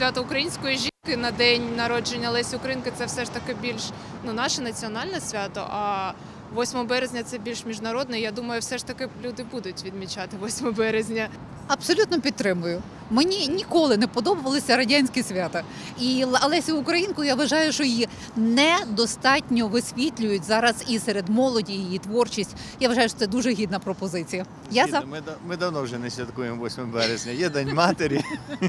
свято української жінки на день народження Лесі Українки це все ж таки більш наше національне свято, а 8 березня це більш міжнародне. Я думаю, все ж таки люди будуть відмічати 8 березня. Абсолютно підтримую. Мені ніколи не подобалися радянські свята. І Лесю Українку, я вважаю, що її недостатньо висвітлюють зараз і серед молоді, її творчість. Я вважаю, що це дуже гідна пропозиція. Ми давно вже не святкуємо 8 березня. Є День матері.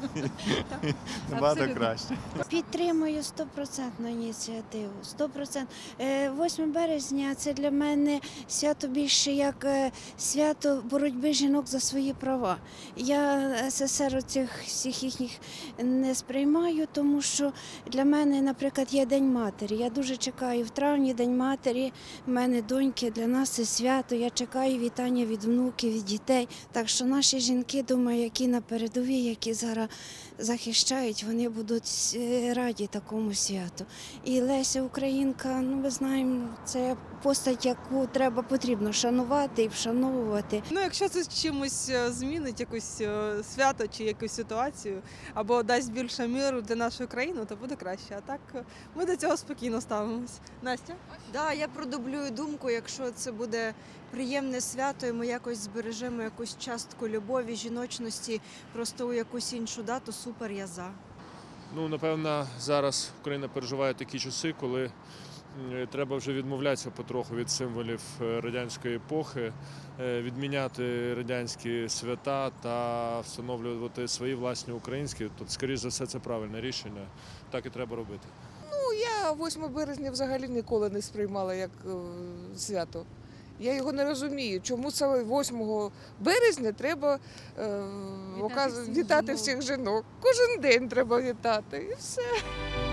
Набагато краще. Підтримую 100% ініціативу. 100%. 8 березня – це для мене свято більше як свято боротьби жінок за свої права. Я СССР цих всіх їхніх не сприймаю, тому що для мене, наприклад, є День матері. Я дуже чекаю в травні День матері, в мене доньки, для нас це свято. Я чекаю вітання від внуків, від дітей. Так що наші жінки, думаю, які на передовій, які зараз захищають, вони будуть раді такому святу. І Леся Українка, ми знаємо, це постать, яку потрібно шанувати і вшановувати. Якщо це чимось змінить якусь свято чи якусь ситуацію, або дасть більше миру для нашої країни, то буде краще. А так ми до цього спокійно ставимося. Настя? Так, я продублюю думку, якщо це буде приємне свято, і ми якось збережемо якусь частку любові, жіночності, просто у якусь іншу дату, супер, я за. Напевно, зараз Україна переживає такі часи, коли треба вже відмовлятися потроху від символів радянської епохи, відміняти радянські свята та встановлювати свої власні українські. Тобто, скоріш за все, це правильне рішення. Так і треба робити. Я 8 березня взагалі ніколи не сприймала як свято. Я його не розумію, чому саме 8 березня треба вітати всіх жінок. Кожен день треба вітати і все.